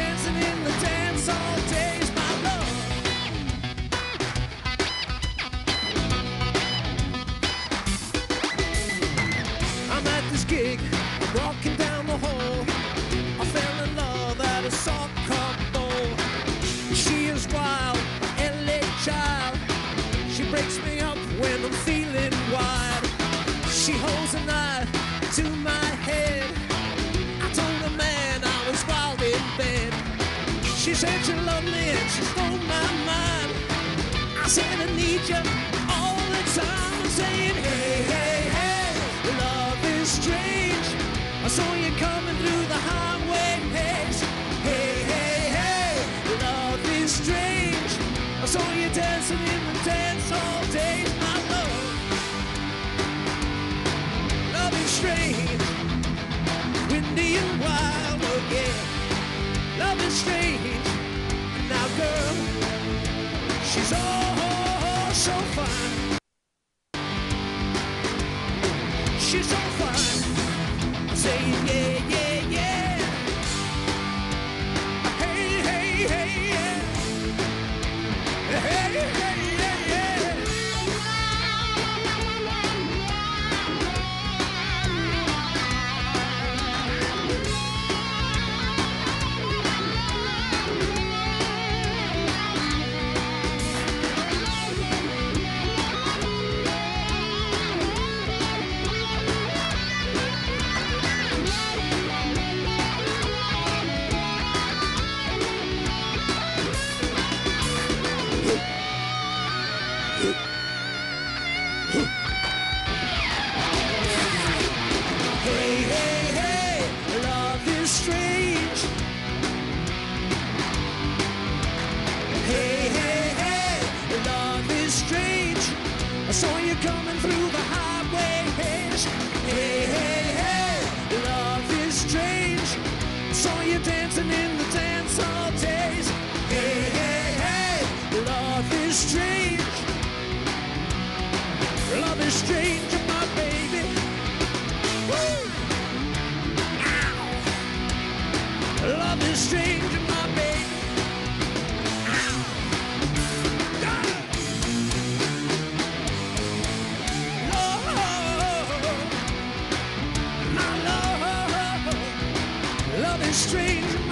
dancing in the dance all days, my love. I'm at this gig, walking down the hall. I fell in love at a soccer ball. She is wild, LA child. She breaks me up when I'm feeling wild. She holds a knife to my head. I told her, man, I was wild in bed. She said she loved me and she stole my mind. I said I need you all the time. I'm saying, hey, hey, hey, love is strange. I saw you coming through the highways. Hey, hey, hey, love is strange. I saw you dancing in the dance all day, my love. Love is strange, windy and wild, oh yeah. Love is strange. Now, girl, she's oh so fine. She's so fine. I'm saying yeah, yeah, yeah. Hey, hey, hey, yeah. Hey, hey, yeah, yeah. Hey, hey, hey, love is strange. Hey, hey, hey, love is strange. I saw you coming through the highways. Hey, hey, hey, love is strange. I saw you dancing in the dance all days. Hey, hey, hey, love is strange. Love is strange, my baby. Woo! Ow! Love is strange, my baby. Ow! Ah! Love, my love, love is strange,